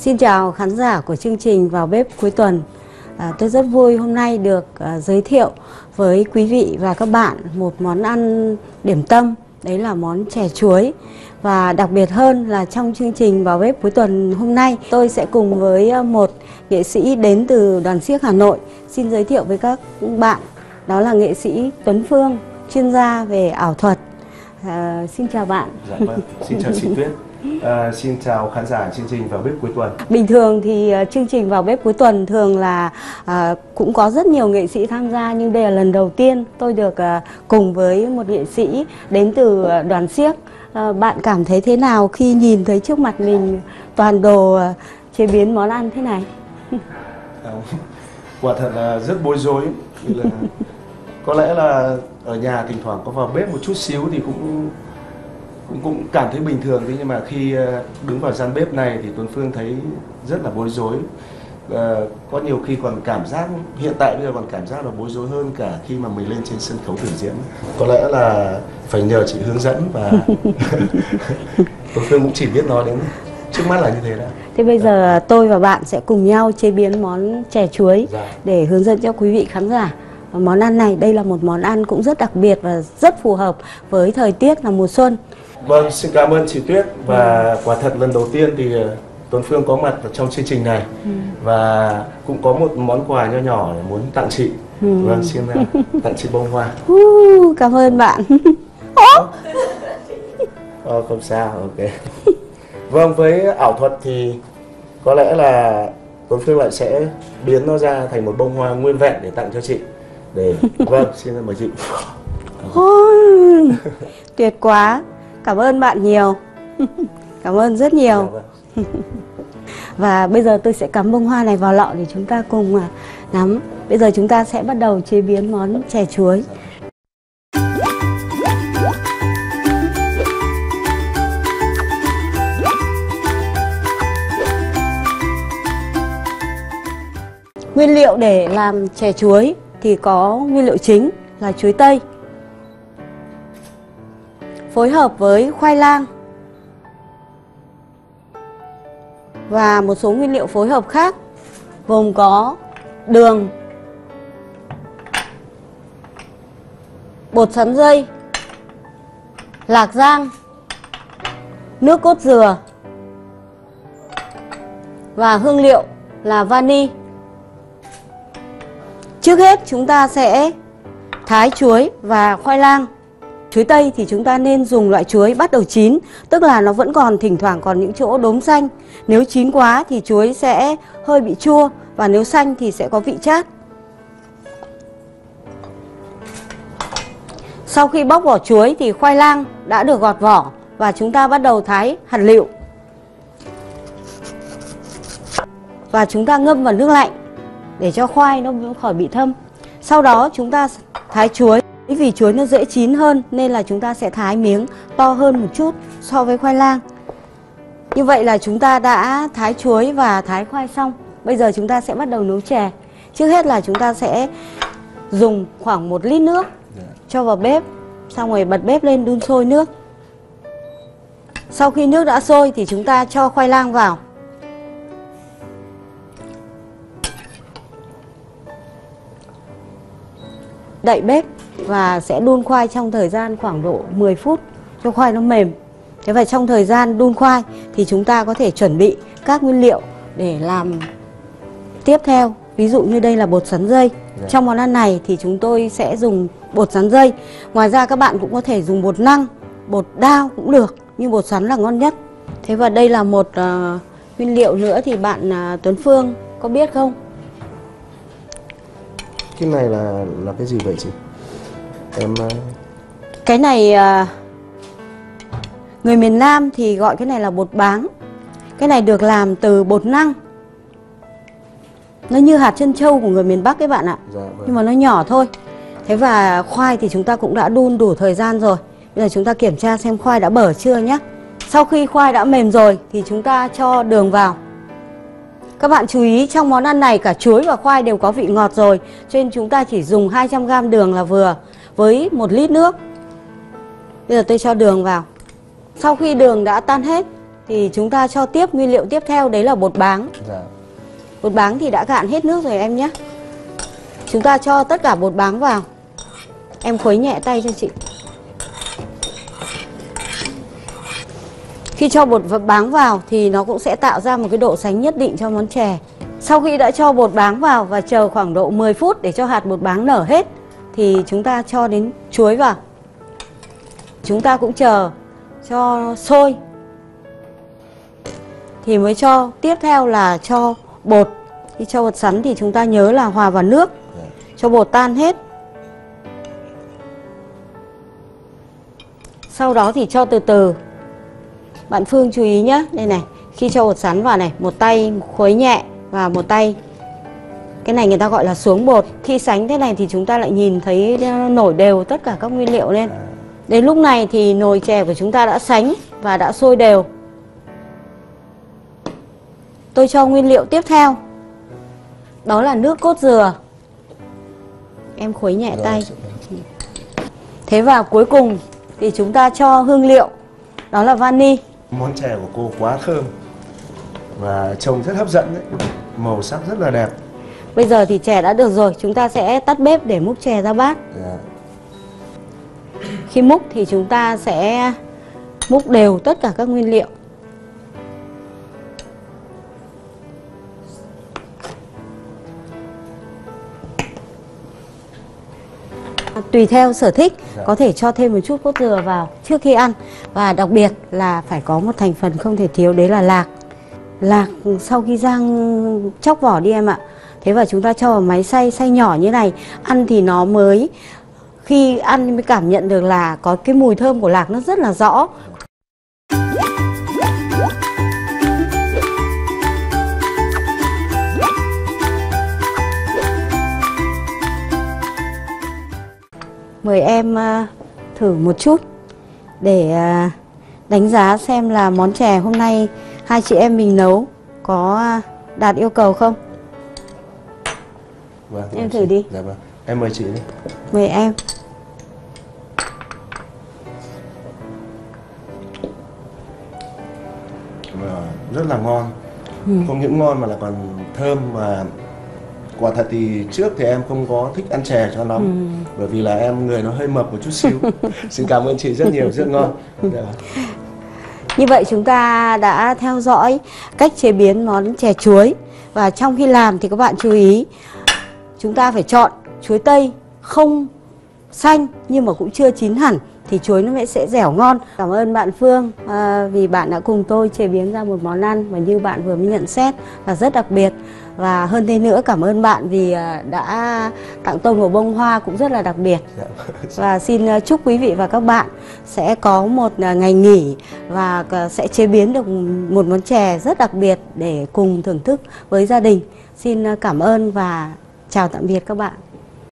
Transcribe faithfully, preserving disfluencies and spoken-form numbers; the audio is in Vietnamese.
Xin chào khán giả của chương trình Vào Bếp Cuối Tuần. à, Tôi rất vui hôm nay được à, giới thiệu với quý vị và các bạn một món ăn điểm tâm. Đấy là món chè chuối. Và đặc biệt hơn là trong chương trình Vào Bếp Cuối Tuần hôm nay, tôi sẽ cùng với một nghệ sĩ đến từ Đoàn Xiếc Hà Nội. Xin giới thiệu với các bạn, đó là nghệ sĩ Tuấn Phương, chuyên gia về ảo thuật. à, Xin chào bạn. Dạ vâng, xin chào chị Tuyết. À, xin chào khán giả chương trình Vào Bếp Cuối Tuần. Bình thường thì uh, chương trình Vào Bếp Cuối Tuần thường là uh, cũng có rất nhiều nghệ sĩ tham gia, nhưng đây là lần đầu tiên tôi được uh, cùng với một nghệ sĩ đến từ uh, Đoàn Xiếc. Uh, bạn cảm thấy thế nào khi nhìn thấy trước mặt mình toàn đồ uh, chế biến món ăn thế này? À, quả thật là rất bối rối. Là, có lẽ là ở nhà thỉnh thoảng có vào bếp một chút xíu thì cũng cũng cũng cảm thấy bình thường, thế nhưng mà khi đứng vào gian bếp này thì Tuấn Phương thấy rất là bối rối. À, có nhiều khi còn cảm giác, hiện tại bây giờ còn cảm giác là bối rối hơn cả khi mà mình lên trên sân khấu biểu diễn. Có lẽ là phải nhờ chị hướng dẫn, và Tuấn Phương cũng chỉ biết nói đến trước mắt là như thế đó. Thế bây giờ tôi và bạn sẽ cùng nhau chế biến món chè chuối để hướng dẫn cho quý vị khán giả món ăn này. Đây là một món ăn cũng rất đặc biệt và rất phù hợp với thời tiết là mùa xuân. Vâng, xin cảm ơn chị Tuyết. Và ừ. quả thật lần đầu tiên thì Tuấn Phương có mặt ở trong chương trình này. ừ. Và cũng có một món quà nho nhỏ muốn tặng chị. ừ. Vâng, xin tặng chị bông hoa. uh, Cảm ơn bạn. Ờ, không sao, ok. Vâng, với ảo thuật thì có lẽ là Tuấn Phương lại sẽ biến nó ra thành một bông hoa nguyên vẹn để tặng cho chị. Để vâng, xin mời chị. Ôi, tuyệt quá. Cảm ơn bạn nhiều. Cảm ơn rất nhiều. Dạ, vâng. Và bây giờ tôi sẽ cắm bông hoa này vào lọ để chúng ta cùng ngắm. Bây giờ chúng ta sẽ bắt đầu chế biến món chè chuối. Nguyên liệu để làm chè chuối thì có nguyên liệu chính là chuối tây, phối hợp với khoai lang và một số nguyên liệu phối hợp khác, gồm có đường, bột sắn dây, lạc rang, nước cốt dừa và hương liệu là vani. Trước hết chúng ta sẽ thái chuối và khoai lang. Chuối tây thì chúng ta nên dùng loại chuối bắt đầu chín, tức là nó vẫn còn thỉnh thoảng còn những chỗ đốm xanh. Nếu chín quá thì chuối sẽ hơi bị chua, và nếu xanh thì sẽ có vị chát. Sau khi bóc vỏ chuối thì khoai lang đã được gọt vỏ và chúng ta bắt đầu thái hạt lựu. Và chúng ta ngâm vào nước lạnh để cho khoai nó khỏi bị thâm. Sau đó chúng ta thái chuối. Vì chuối nó dễ chín hơn nên là chúng ta sẽ thái miếng to hơn một chút so với khoai lang. Như vậy là chúng ta đã thái chuối và thái khoai xong. Bây giờ chúng ta sẽ bắt đầu nấu chè. Trước hết là chúng ta sẽ dùng khoảng một lít nước cho vào bếp, xong rồi bật bếp lên đun sôi nước. Sau khi nước đã sôi thì chúng ta cho khoai lang vào. Đậy bếp và sẽ đun khoai trong thời gian khoảng độ mười phút cho khoai nó mềm. Thế và trong thời gian đun khoai thì chúng ta có thể chuẩn bị các nguyên liệu để làm tiếp theo. Ví dụ như đây là bột sắn dây. Dạ. Trong món ăn này thì chúng tôi sẽ dùng bột sắn dây. Ngoài ra các bạn cũng có thể dùng bột năng, bột đao cũng được, nhưng bột sắn là ngon nhất. Thế và đây là một uh, nguyên liệu nữa thì bạn uh, Tuấn Phương có biết không? Cái này là là cái gì vậy chị? Em Cái này người miền Nam thì gọi cái này là bột báng. Cái này được làm từ bột năng. Nó như hạt trân châu của người miền Bắc các bạn ạ. Dạ, vâng. Nhưng mà nó nhỏ thôi. Thế và khoai thì chúng ta cũng đã đun đủ thời gian rồi. Bây giờ chúng ta kiểm tra xem khoai đã bở chưa nhé. Sau khi khoai đã mềm rồi thì chúng ta cho đường vào. Các bạn chú ý, trong món ăn này cả chuối và khoai đều có vị ngọt rồi, cho nên chúng ta chỉ dùng hai trăm gam đường là vừa với một lít nước. Bây giờ tôi cho đường vào. Sau khi đường đã tan hết thì chúng ta cho tiếp nguyên liệu tiếp theo, đấy là bột báng. Dạ. Bột báng thì đã cạn hết nước rồi em nhé. Chúng ta cho tất cả bột báng vào. Em khuấy nhẹ tay cho chị. Khi cho bột báng vào thì nó cũng sẽ tạo ra một cái độ sánh nhất định cho món chè. Sau khi đã cho bột báng vào và chờ khoảng độ mười phút để cho hạt bột báng nở hết thì chúng ta cho đến chuối vào. Chúng ta cũng chờ cho sôi thì mới cho. Tiếp theo là cho bột. Khi cho bột sắn thì chúng ta nhớ là hòa vào nước, cho bột tan hết. Sau đó thì cho từ từ. Bạn Phương chú ý nhé, đây này, khi cho bột sắn vào này, một tay khuấy nhẹ và một tay, cái này người ta gọi là xuống bột. Khi sánh thế này thì chúng ta lại nhìn thấy nổi đều tất cả các nguyên liệu lên. Đến lúc này thì nồi chè của chúng ta đã sánh và đã sôi đều. Tôi cho nguyên liệu tiếp theo, đó là nước cốt dừa. Em khuấy nhẹ tay. Thế và cuối cùng thì chúng ta cho hương liệu, đó là vani. Món chè của cô quá thơm và trông rất hấp dẫn đấy, màu sắc rất là đẹp. Bây giờ thì chè đã được rồi, chúng ta sẽ tắt bếp để múc chè ra bát. Dạ. Khi múc thì chúng ta sẽ múc đều tất cả các nguyên liệu. Tùy theo sở thích, dạ. có thể cho thêm một chút cốt dừa vào trước khi ăn. Và đặc biệt là phải có một thành phần không thể thiếu, đấy là lạc. Lạc sau khi rang chóc vỏ đi em ạ. Thế và chúng ta cho vào máy xay, xay nhỏ như này. Ăn thì nó mới, khi ăn mới cảm nhận được là có cái mùi thơm của lạc nó rất là rõ. Mời em uh, thử một chút để uh, đánh giá xem là món chè hôm nay hai chị em mình nấu có uh, đạt yêu cầu không. Vâng, em thử đi. Dạ vâng. Em mời chị đi. Mời em. Và rất là ngon. Ừ. Không những ngon mà là còn thơm. Và quả thật thì trước thì em không có thích ăn chè cho lắm, ừ. bởi vì là em người nó hơi mập một chút xíu. Xin cảm ơn chị rất nhiều, rất ngon. Dạ. Như vậy chúng ta đã theo dõi cách chế biến món chè chuối. Và trong khi làm thì các bạn chú ý, chúng ta phải chọn chuối tây không xanh nhưng mà cũng chưa chín hẳn thì chuối nó sẽ dẻo ngon. Cảm ơn bạn Phương à, vì bạn đã cùng tôi chế biến ra một món ăn mà như bạn vừa mới nhận xét là rất đặc biệt. Và hơn thế nữa, cảm ơn bạn vì đã tặng tôi một bông hoa cũng rất là đặc biệt. Và xin chúc quý vị và các bạn sẽ có một ngày nghỉ và sẽ chế biến được một món chè rất đặc biệt để cùng thưởng thức với gia đình. Xin cảm ơn và chào tạm biệt các bạn.